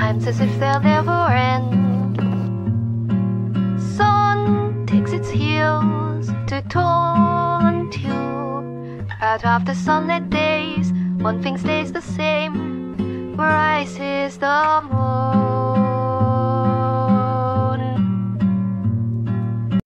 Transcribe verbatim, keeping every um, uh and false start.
times as if they'll never end. Sun takes its heels to toll until out of the sunlit days one thing stays the same, where rises the moon.